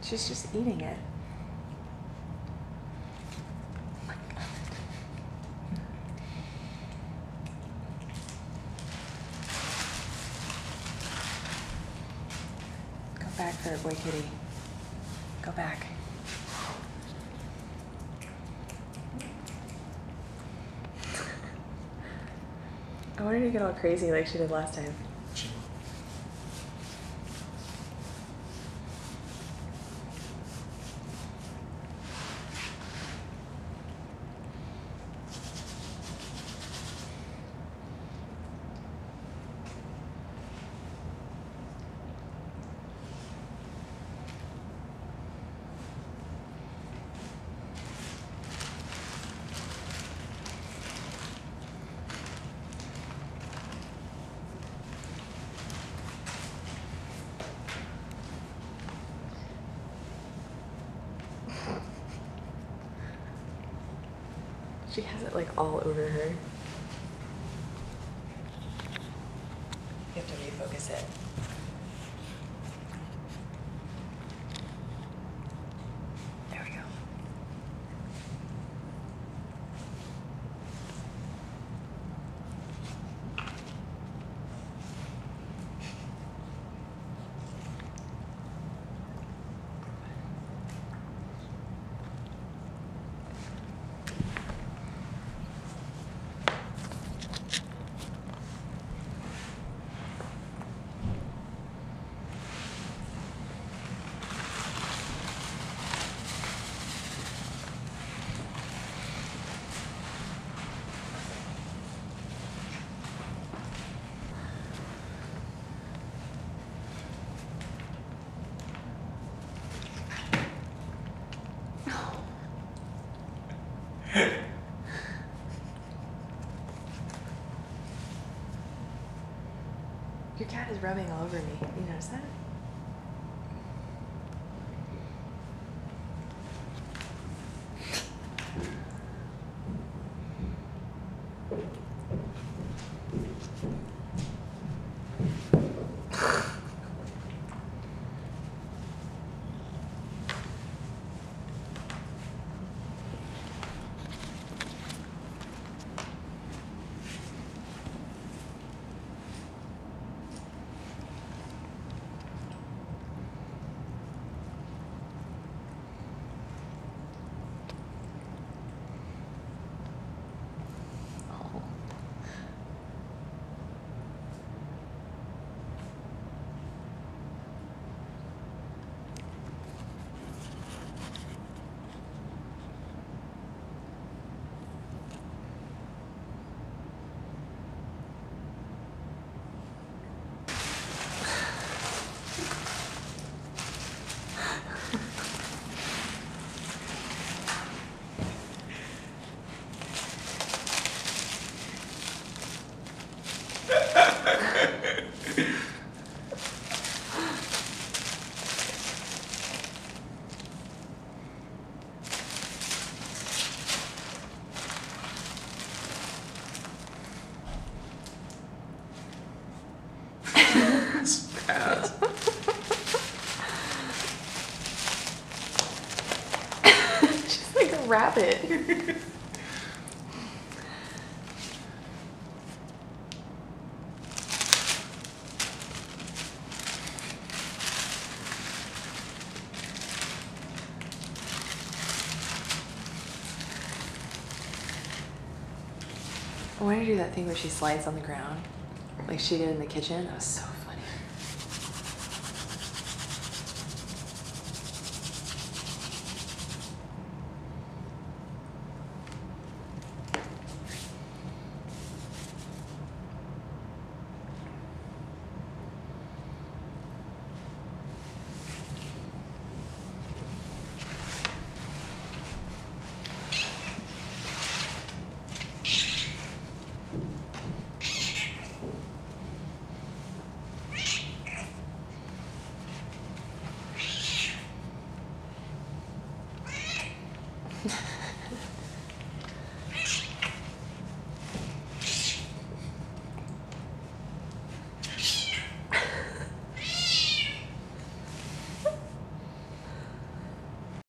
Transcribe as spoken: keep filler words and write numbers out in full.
She's just eating it. Go back there, boy kitty. Go back. I wanted to get all crazy like she did last time. She has it like all over her. You have to refocus it. There we go. Your cat is rubbing all over me. You notice that? It's bad. She's like a rabbit. I want to do that thing where she slides on the ground, like she did in the kitchen. That was so